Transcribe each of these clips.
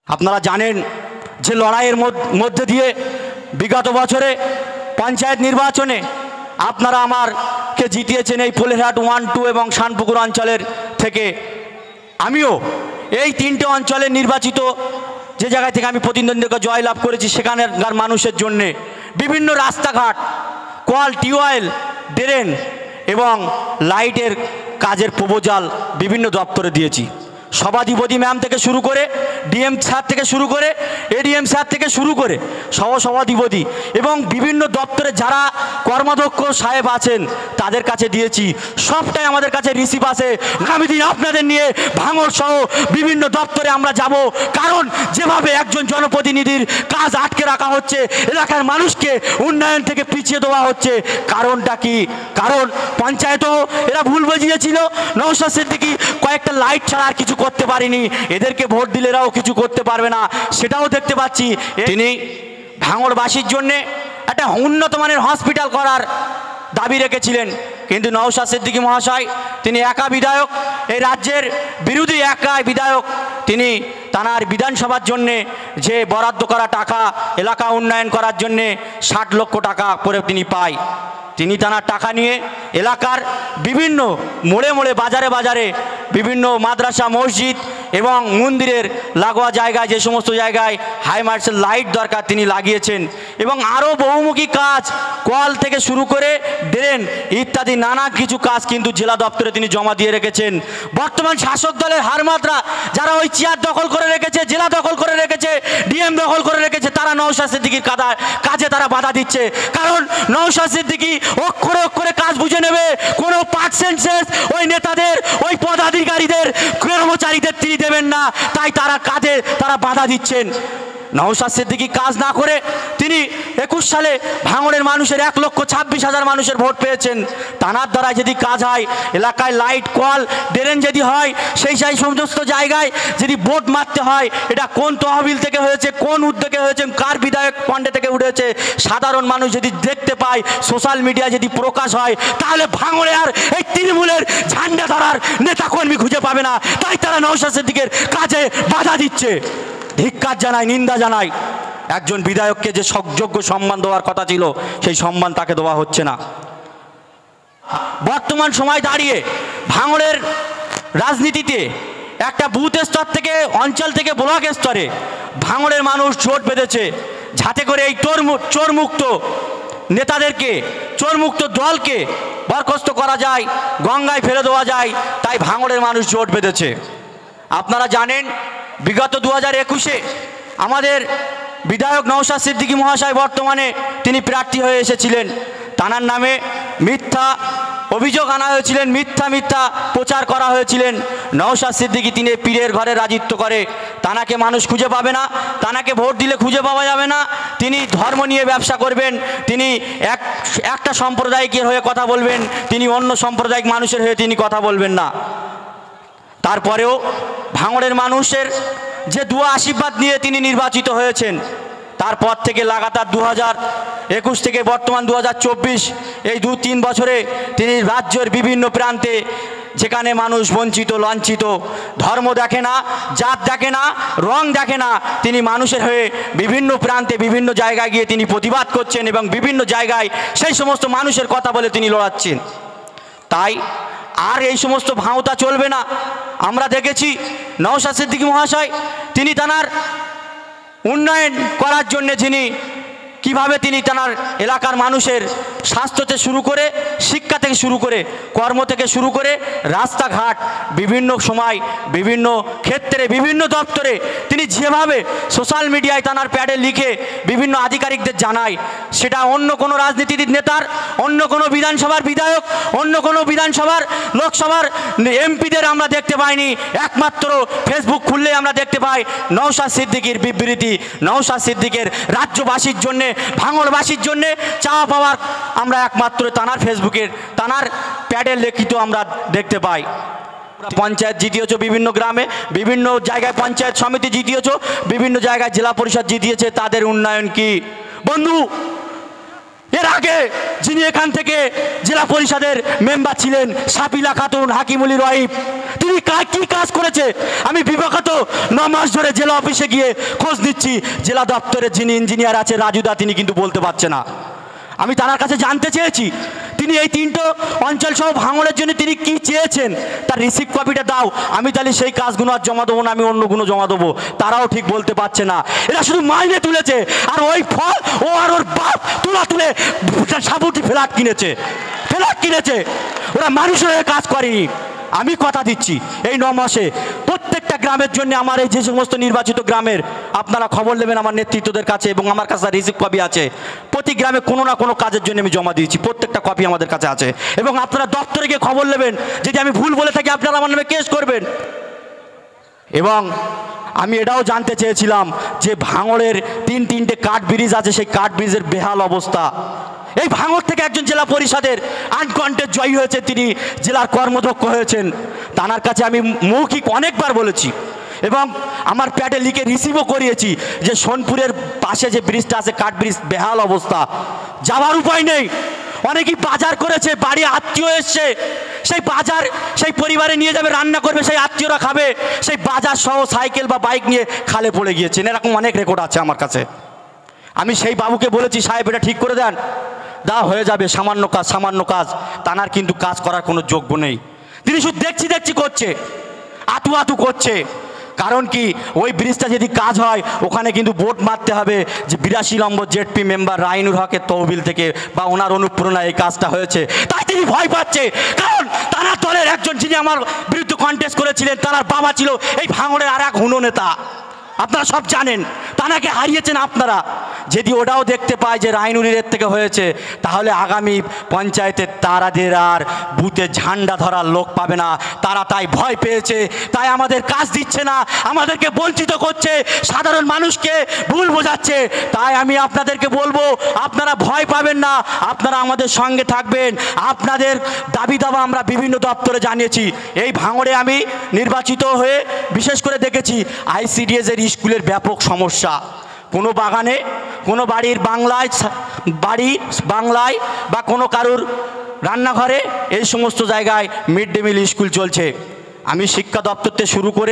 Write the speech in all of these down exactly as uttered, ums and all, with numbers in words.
আপনারা জানেন যে লড়াইয়ের মধ্যে দিয়ে বিগত বছরে পঞ্চায়েত নির্বাচনে আপনারা আমারকে জিতিয়েছেন এই ফুলেরহাট ওয়ান টু এবং শানপুকুর অঞ্চলের থেকে। আমিও এই তিনটে অঞ্চলের নির্বাচিত যে জায়গা থেকে আমি প্রতিদ্বন্দ্বিতা জয়লাভ করেছি সেখানকার মানুষের জন্যে বিভিন্ন রাস্তাঘাট, কল, টিউবওয়েল, ড্রেন এবং লাইটের কাজের প্রপোজাল বিভিন্ন দপ্তরে দিয়েছি। সভাধিপতি ম্যাম থেকে শুরু করে ডিএম স্যার থেকে শুরু করে এডিএম স্যার থেকে শুরু করে সহ সভাধিপতি এবং বিভিন্ন দপ্তরে যারা কর্মাধ্যক্ষ সাহেব আছেন তাদের কাছে দিয়েছি। সবটাই আমাদের কাছে রিসিভ আছে। আগামী দিন আপনাদের নিয়ে ভাঙড় সহ বিভিন্ন দপ্তরে আমরা যাব, কারণ যেভাবে একজন জনপ্রতিনিধির কাজ আটকে রাখা হচ্ছে, এলাকার মানুষকে উন্নয়ন থেকে পিছিয়ে দেওয়া হচ্ছে, কারণটা কি? কারণ পঞ্চায়েতও এরা ভুল বুঝিয়েছিল। নওশাদ সিদ্দিকী কয়েকটা লাইট ছাড়া আর কিছু করতে পারিনি, এদেরকে ভোট দিলে এরাও কিছু করতে পারবে না, সেটাও দেখতে পাচ্ছি। তিনি ভাঙড়বাসীর জন্যে একটা উন্নত মানের হসপিটাল করার দাবি রেখেছিলেন, কিন্তু নওশাদ সিদ্দিকী মহাশয় তিনি একা বিধায়ক, এই রাজ্যের বিরোধী একা বিধায়ক। তিনি তানার বিধানসভার জন্যে যে বরাদ্দ করা টাকা এলাকা উন্নয়ন করার জন্যে ষাট লক্ষ টাকা করে তিনি পায়, তিনি তানার টাকা নিয়ে এলাকার বিভিন্ন মোড়ে মোড়ে বাজারে বাজারে বিভিন্ন মাদ্রাসা, মসজিদ এবং মন্দিরের লাগোয়া জায়গায় যে সমস্ত জায়গায় হাই মার্শাল লাইট দরকার তিনি লাগিয়েছেন এবং আরও বহুমুখী কাজ, কল থেকে শুরু করে ড্রেন ইত্যাদি নানা কিছু কাজ কিন্তু জেলা দপ্তরে তিনি জমা দিয়ে রেখেছেন। বর্তমান শাসক দলের হারমাত্রা যারা ওই চেয়ার দখল করে রেখেছে, জেলা দখল করে রেখেছে, ডিএম দখল করে রেখেছে, তারা নওশাদ সিদ্দিকীর কাদা কাজে তারা বাধা দিচ্ছে। কারণ নওশাদ সিদ্দিকী অক্ষরে অক্ষরে কাজ বুঝে নেবে, কোনো পার্সেন্টেজ ওই নেতাদের, ওই পদাধিকারীদের, কর্মচারীদের তিনি দেবেন না, তাই তারা কাজে তারা বাধা দিচ্ছেন। নওশাদ সিদ্দিকী কাজ না করে তিনি একুশ সালে ভাঙড়ের মানুষের এক লক্ষ ছাব্বিশ হাজার মানুষের ভোট পেয়েছেন। তানার দ্বারা যদি কাজ হয়, এলাকায় লাইট, কল, ড্রেন যদি হয়, সেই সেই সমস্ত জায়গায় যদি ভোট মারতে হয়, এটা কোন তহবিল থেকে হয়েছে, কোন উদ্যোগে হয়েছে, কার বিধায়ক ফান্ডে থেকে উঠেছে, সাধারণ মানুষ যদি দেখতে পায়, সোশ্যাল মিডিয়া যদি প্রকাশ হয়, তাহলে ভাঙড়ে আর এই তৃণমূলের ঝান্ডা ধরার নেতাকর্মী খুঁজে পাবে না। তাই তারা নওশাদ সিদ্দিকীর কাজে বাধা দিচ্ছে। ধিক্কার জানাই, নিন্দা জানাই। একজন বিধায়ককে যে যোগ্য সম্মান দেওয়ার কথা ছিল সেই সম্মান তাকে দেওয়া হচ্ছে না। বর্তমান সময় দাঁড়িয়ে ভাঙড়ের রাজনীতিতে একটা বুথ স্তর থেকে, অঞ্চল থেকে ব্লক স্তরে ভাঙড়ের মানুষ জোট বেঁধেছে, যাতে করে এই চোর চোরমুক্ত নেতাদেরকে, চোরমুক্ত দলকে বরখাস্ত করা যায়, গঙ্গায় ফেলে দেওয়া যায়। তাই ভাঙড়ের মানুষ জোট বেঁধেছে। আপনারা জানেন বিগত দু হাজার একুশে আমাদের বিধায়ক নওশাদ সিদ্দিকী মহাশয় বর্তমানে তিনি প্রার্থী হয়ে এসেছিলেন। তানার নামে মিথ্যা অভিযোগ আনা হয়েছিলেন, মিথ্যা মিথ্যা প্রচার করা হয়েছিলেন। নওশাদ সিদ্দিকী তিনি পীরের ঘরে রাজত্ব করে, তানাকে মানুষ খুঁজে পাবে না, তানাকে ভোট দিলে খুঁজে পাওয়া যাবে না। তিনি ধর্ম নিয়ে ব্যবসা করবেন, তিনি এক একটা সম্প্রদায়িকের হয়ে কথা বলবেন, তিনি অন্য সাম্প্রদায়িক মানুষের হয়ে তিনি কথা বলবেন না। তারপরেও ভাঙড়ের মানুষের যে দুয়া আশীর্বাদ নিয়ে তিনি নির্বাচিত হয়েছেন, তারপর থেকে লাগাতার দু হাজার একুশ থেকে বর্তমান দু হাজার চব্বিশ এই দু তিন বছরে তিনি রাজ্যের বিভিন্ন প্রান্তে যেখানে মানুষ বঞ্চিত, লাঞ্ছিত, ধর্ম দেখে না, জাত দেখে না, রং দেখে না, তিনি মানুষের হয়ে বিভিন্ন প্রান্তে বিভিন্ন জায়গায় গিয়ে তিনি প্রতিবাদ করছেন এবং বিভিন্ন জায়গায় সেই সমস্ত মানুষের কথা বলে তিনি লড়াচ্ছেন। তাই আর এই সমস্ত ভাঁওতা চলবে না। আমরা দেখেছি নওশাদ সিদ্দিকী মহাশয় তিনি তানার উন্নয়ন করার জন্য যিনি কিভাবে তিনি তানার এলাকার মানুষের স্বাস্থ্য থেকে শুরু করে, শিক্ষা থেকে শুরু করে, কর্ম থেকে শুরু করে, রাস্তাঘাট বিভিন্ন সময় বিভিন্ন ক্ষেত্রে বিভিন্ন দপ্তরে তিনি যেভাবে সোশ্যাল মিডিয়ায় তানার প্যাডে লিখে বিভিন্ন আধিকারিকদের জানায়, সেটা অন্য কোনো রাজনীতিবিদ নেতার, অন্য কোনো বিধানসভার বিধায়ক, অন্য কোনো বিধানসভার লোকসভার এমপিদের আমরা দেখতে পাইনি। একমাত্র ফেসবুক খুললে আমরা দেখতে পাই নওশাদ সিদ্দিকীর বিবৃতি, নওশাদ সিদ্দিকীর রাজ্যবাসীর জন্যে, ভাঙড়বাসীর জন্যে চাওয়া পাওয়ার আমরা একমাত্র তানার ফেসবুকের, তানার প্যাডের লিখিত আমরা দেখতে পাই। পঞ্চায়েত জিতিয়েছ বিভিন্ন গ্রামে, বিভিন্ন জায়গায় পঞ্চায়েত সমিতি জিতিয়েছ, বিভিন্ন জায়গায় জেলা পরিষদ জিতিয়েছে, তাদের উন্নয়ন কি? বন্ধু, এর আগে যিনি এখান থেকে জেলা পরিষদের মেম্বার ছিলেন সাপিলা খাতুন হাকিমুলি রহিব, তিনি কি কাজ করেছে আমি বিগত ন মাস ধরে জেলা অফিসে গিয়ে খোঁজ নিচ্ছি। জেলা দপ্তরের যিনি ইঞ্জিনিয়ার আছে রাজুদা, তিনি কিন্তু বলতে পারছে না। আমি তার কাছে জানতে চেয়েছি তিনি এই তিনটো অঞ্চল সহ ভাঙড়ের জন্য তিনি কি চেয়েছেন, তার রিসিপ্ট কপিটা দাও, আমি তাহলে সেই কাজগুলো আর জমা দেবো না, আমি অন্যগুলো জমা দেবো। তারাও ঠিক বলতে পারছে না। এরা শুধু মাইনে তুলেছে আর ওই ফল ও আর ওর বাপ তুলা তুলে সাবুটি ফ্ল্যাট কিনেছে, ফ্ল্যাট কিনেছে। ওরা মানুষের হয়ে কাজ করেনি। আমি কথা দিচ্ছি এই ন মাসে প্রত্যেকটা গ্রামের জন্য আমার এই যে সমস্ত নির্বাচিত গ্রামের আপনারা খবর নেবেন আমার নেতৃত্বদের কাছে, এবং আমার কাছে রিসিপ্ট কপি আছে। প্রতি গ্রামে কোনো না কোনো কাজের জন্য আমি জমা দিয়েছি, প্রত্যেকটা কপি আমাদের কাছে আছে। এবং আপনারা দপ্তরে গিয়ে খবর নেবেন, যদি আমি ভুল বলে থাকি আপনারা আমার নামে কেস করবেন। এবং আমি এটাও জানতে চেয়েছিলাম যে ভাঙড়ের তিন তিনটে কাঠ ব্রিজ আছে, সেই কাঠ ব্রিজের বেহাল অবস্থা। এই ভাঙড় থেকে একজন জেলা পরিষদের আনকন্টেস্ট জয়ী হয়েছে, তিনি জেলার কর্মদক্ষ হয়েছেন। তার কাছে আমি মৌখিক অনেকবার বলেছি এবং আমার প্যাডে লিখে রিসিভও করিয়েছি যে সোনপুরের পাশে যে ব্রিজটা আছে কাঠ ব্রিজ বেহাল অবস্থা, যাওয়ার উপায় নেই। অনেকেই বাজার করেছে, বাড়ি আত্মীয় এসছে, সেই বাজার সেই পরিবারে নিয়ে যাবে, রান্না করবে, সেই আত্মীয়রা খাবে, সেই বাজার সহ সাইকেল বা বাইক নিয়ে খালে পড়ে গিয়েছেন। এরকম অনেক রেকর্ড আছে আমার কাছে। আমি সেই বাবুকে বলেছি সাহেব এটা ঠিক করে দেন, দা হয়ে যাবে, সামান্য কাজ সামান্য কাজ। তানার কিন্তু কাজ করার কোনো যোগ্য নেই, তিনি শুধু দেখছি দেখছি করছে, আতু আতু করছে। কারণ কি ওই ব্রিজটা যদি কাজ হয় ওখানে কিন্তু বোট মারতে হবে যে বিরাশি নম্বর জেডপি মেম্বার রাইনুর হকের তহবিল থেকে বা ওনার অনুপ্রেরণায় এই কাজটা হয়েছে, তাই তিনি ভয় পাচ্ছে। কারণ তার দলের একজন যিনি আমার বিরুদ্ধে কন্টেস্ট করেছিলেন, তার বাবা ছিল এই ভাঙড়ের আর এক হুনো নেতা, আপনারা সব জানেন, তানাকে হারিয়েছেন আপনারা। যদি ওটাও দেখতে পায় যে রাইনুরের থেকে হয়েছে, তাহলে আগামী পঞ্চায়েতের তারাদের আর বুথে ঝান্ডা ধরার লোক পাবে না। তারা তাই ভয় পেয়েছে, তাই আমাদের কাজ দিচ্ছে না, আমাদেরকে বঞ্চিত করছে, সাধারণ মানুষকে ভুল বোঝাচ্ছে। তাই আমি আপনাদেরকে বলবো আপনারা ভয় পাবেন না, আপনারা আমাদের সঙ্গে থাকবেন। আপনাদের দাবি দাবা আমরা বিভিন্ন দপ্তরে জানিয়েছি। এই ভাঙড়ে আমি নির্বাচিত হয়ে বিশেষ করে দেখেছি আইসিডিএস এর স্কুলের ব্যাপক সমস্যা। কোনো বাগানে, কোনো বাড়ির বাংলায় বাড়ি বাংলায় বা কোনো কারুর রান্নাঘরে, এই সমস্ত জায়গায় মিড ডে মিল স্কুল চলছে। আমি শিক্ষা দপ্তর থেকে শুরু করে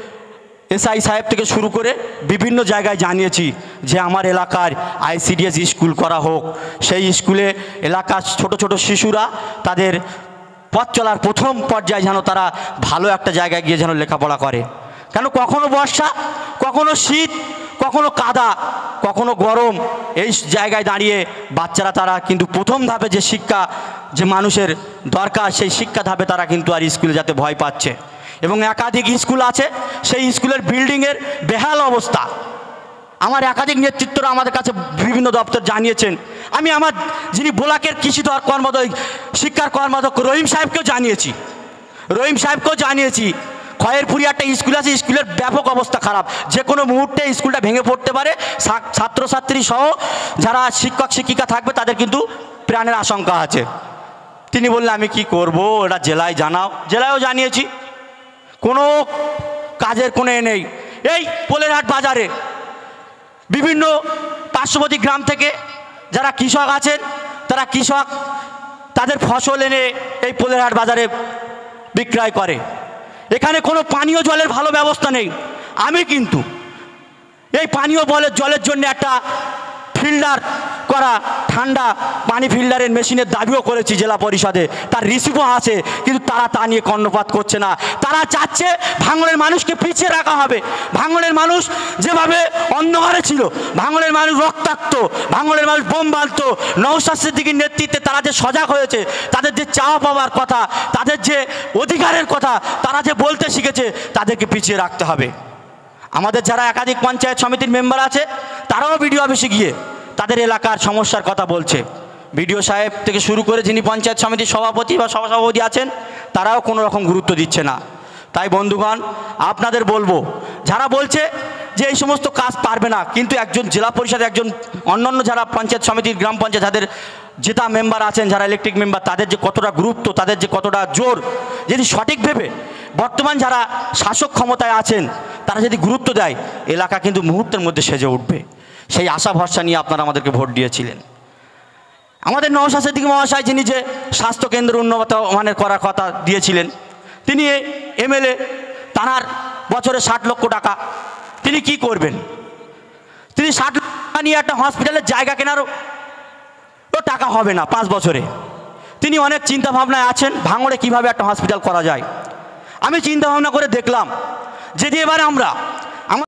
এসআই সাহেব থেকে শুরু করে বিভিন্ন জায়গায় জানিয়েছি যে আমার এলাকার আইসিডিএস স্কুল করা হোক। সেই স্কুলে এলাকার ছোট ছোট শিশুরা তাদের পথ চলার প্রথম পর্যায়ে যেন তারা ভালো একটা জায়গায় গিয়ে যেন লেখাপড়া করে। কেন কখনো বর্ষা, কখনো শীত, কখনো কাদা, কখনো গরম, এই জায়গায় দাঁড়িয়ে বাচ্চারা তারা কিন্তু প্রথম ধাপে যে শিক্ষা যে মানুষের দরকার, সেই শিক্ষা ধাপে তারা কিন্তু আর স্কুলে যেতে ভয় পাচ্ছে। এবং একাধিক স্কুল আছে, সেই স্কুলের বিল্ডিংয়ের বেহাল অবস্থা। আমার একাধিক নেতৃত্বরা আমাদের কাছে বিভিন্ন দপ্তর জানিয়েছেন। আমি আমার যিনি ব্লকের কৃষি কর্মদক্ষ শিক্ষার কর্মদক্ষ রহিম সাহেবকেও জানিয়েছি, রহিম সাহেবকেও জানিয়েছি খয়েরপুরি একটা স্কুল আছে, স্কুলের ব্যাপক অবস্থা খারাপ, যে কোনো মুহূর্তে স্কুলটা ভেঙে পড়তে পারে, ছাত্রছাত্রী সহ যারা শিক্ষক শিক্ষিকা থাকবে তাদের কিন্তু প্রাণের আশঙ্কা আছে। তিনি বললেন আমি কি করব, এটা জেলায় জানাও। জেলায়ও জানিয়েছি, কোনো কাজের কোনো এ নেই। এই পোলেরহাট বাজারে বিভিন্ন পার্শ্ববর্তী গ্রাম থেকে যারা কৃষক আছেন, তারা কৃষক তাদের ফসল এনে এই পোলেরহাট বাজারে বিক্রয় করে। এখানে কোনো পানীয় জলের ভালো ব্যবস্থা নেই। আমি কিন্তু এই পানীয় জলের জলের জন্য একটা ফিল্টার করা ঠান্ডা পানি ফিল্টারের মেশিনের দাবিও করেছি জেলা পরিষদে, তার রিসিভও আছে, কিন্তু তারা তা নিয়ে কর্ণপাত করছে না। তারা চাচ্ছে ভাঙড়ের মানুষকে পিছিয়ে রাখা হবে। ভাঙড়ের মানুষ যেভাবে অন্ধকারে ছিল, ভাঙড়ের মানুষ রক্তাক্ত, ভাঙড়ের মানুষ বোম মারত, নওশাদ সিদ্দিকীর নেতৃত্বে তারা যে সজাগ হয়েছে, তাদের যে চাওয়া পাওয়ার কথা, তাদের যে অধিকারের কথা তারা যে বলতে শিখেছে, তাদেরকে পিছিয়ে রাখতে হবে। আমাদের যারা একাধিক পঞ্চায়েত সমিতির মেম্বার আছে, তারাও বিডিও অফিসে গিয়ে তাদের এলাকার সমস্যার কথা বলছে। বিডিও সাহেব থেকে শুরু করে যিনি পঞ্চায়েত সমিতির সভাপতি বা সহসভাপতি আছেন, তারাও কোনো রকম গুরুত্ব দিচ্ছে না। তাই বন্ধুগণ, আপনাদের বলবো, যারা বলছে যে এই সমস্ত কাজ পারবে না, কিন্তু একজন জেলা পরিষদে একজন অন্যান্য যারা পঞ্চায়েত সমিতির গ্রাম পঞ্চায়েত যাদের জেতা মেম্বার আছেন, যারা ইলেকট্রিক মেম্বার, তাদের যে কতটা গুরুত্ব, তাদের যে কতটা জোর, যদি সঠিক ভেবে বর্তমান যারা শাসক ক্ষমতায় আছেন তারা যদি গুরুত্ব দেয়, এলাকা কিন্তু মুহূর্তের মধ্যে সেজে উঠবে। সেই আশা ভরসা নিয়ে আপনারা আমাদেরকে ভোট দিয়েছিলেন। আমাদের নওশাদ সিদ্দিকী মহাশয়, যিনি যে স্বাস্থ্যকেন্দ্র উন্নত মানের করার কথা দিয়েছিলেন, তিনি এমএলএ, তাঁর বছরে ষাট লক্ষ টাকা, তিনি কি করবেন? তিনি ষাট লক্ষ টাকা নিয়ে একটা হসপিটালের জায়গা কেনারও টাকা হবে না পাঁচ বছরে। তিনি অনেক চিন্তা ভাবনায় আছেন ভাঙড়ে কিভাবে একটা হসপিটাল করা যায়। আমি চিন্তা ভাবনা করে দেখলাম যদি এবারে আমরা